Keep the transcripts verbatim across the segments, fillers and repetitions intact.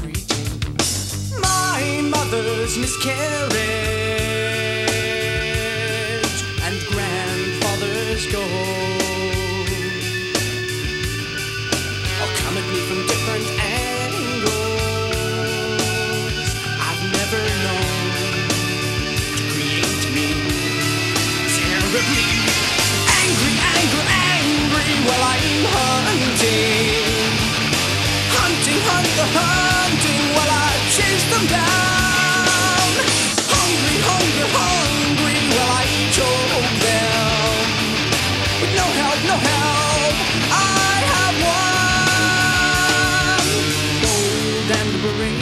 greeting. My mother's miscarriage and grandfather's gold all come at me from different angles. I've never known to create me terribly angry, angry, angry while I'm hunting. Hunting, hunt the hunting while I chase them down. Hungry, hungry, hungry while I choke them. With no help, no help, I have won. Bold and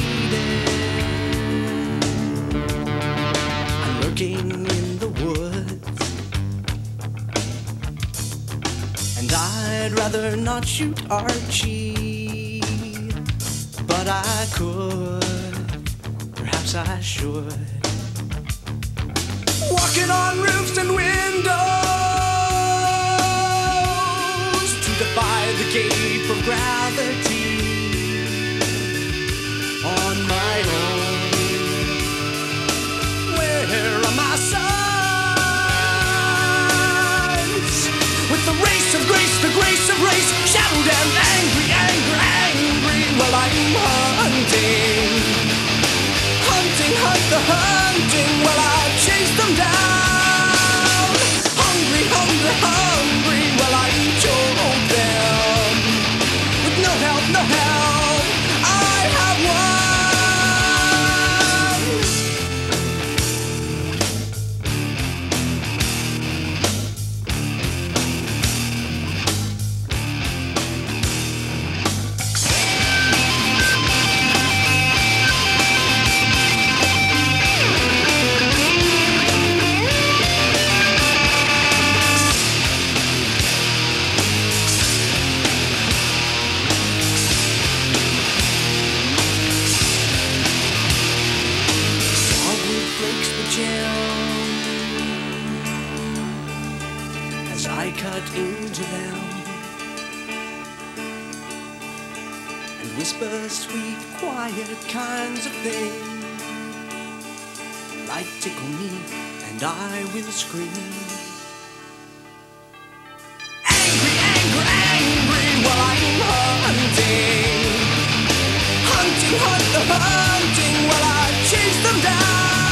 liberated, I'm lurking in the woods, and I'd rather not shoot Archie, but I could, perhaps I should. Walking on roofs and windows to defy the gape of gravity on my own. Where are my sons? With the race of grace, the grace of race, shadowed and angry, angry, angry while I'm hunting. Hunting, hunt the hunting while I chase them down. Hungry, hungry, hungry while I choke them. With no help, no help, I have won. As I cut into them and whisper sweet, quiet kinds of things, like tickle me and I will scream. Angry, angry, angry while I'm hunting. Hunting, hunt the hunting while I chase them down.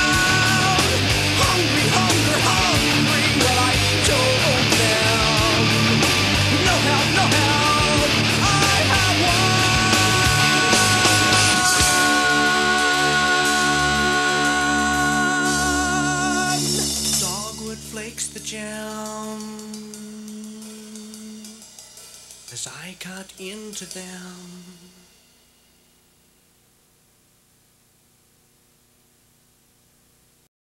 Flakes the jam as I cut into them.